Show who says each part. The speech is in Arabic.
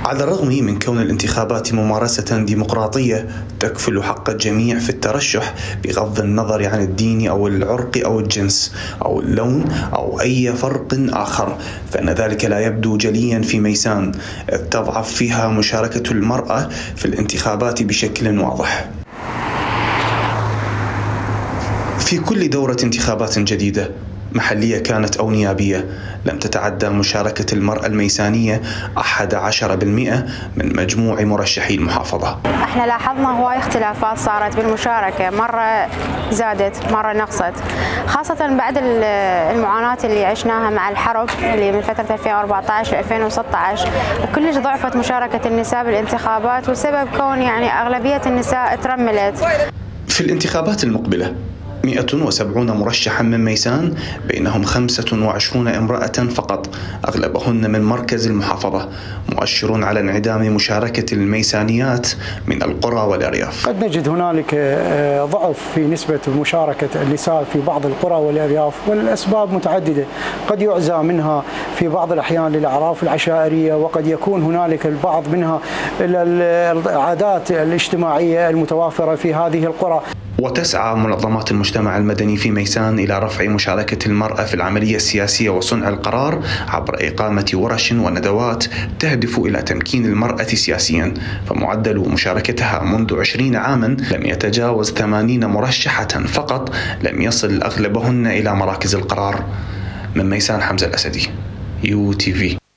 Speaker 1: على الرغم من كون الانتخابات ممارسة ديمقراطية تكفل حق الجميع في الترشح بغض النظر عن الدين أو العرق أو الجنس أو اللون أو أي فرق آخر، فإن ذلك لا يبدو جليا في ميسان، إذ تضعف فيها مشاركة المرأة في الانتخابات بشكل واضح. في كل دورة انتخابات جديدة محلية كانت أو نيابية لم تتعدى مشاركة المرأة الميسانية 11% من مجموع مرشحي المحافظة.
Speaker 2: احنا لاحظنا هواي اختلافات صارت بالمشاركة، مرة زادت مرة نقصت، خاصة بعد المعاناة اللي عشناها مع الحرب اللي من فترة 2014 ل 2016، وكلش ضعفت مشاركة النساء بالانتخابات، وسبب كون أغلبية النساء ترملت.
Speaker 1: في الانتخابات المقبلة 170 مرشحا من ميسان، بينهم 25 امرأة فقط، أغلبهن من مركز المحافظة، مؤشر على انعدام مشاركة الميسانيات من القرى والأرياف.
Speaker 3: قد نجد هنالك ضعف في نسبة مشاركة النساء في بعض القرى والأرياف، والأسباب متعددة، قد يعزى منها في بعض الأحيان للأعراف العشائرية، وقد يكون هنالك البعض منها العادات الاجتماعية المتوافرة في هذه القرى.
Speaker 1: وتسعى منظمات المجتمع المدني في ميسان إلى رفع مشاركة المرأة في العملية السياسية وصنع القرار عبر إقامة ورش وندوات تهدف إلى تمكين المرأة سياسيا، فمعدل مشاركتها منذ 20 عاما لم يتجاوز 80 مرشحة فقط، لم يصل أغلبهن إلى مراكز القرار. من ميسان، حمزة الأسدي، UTV.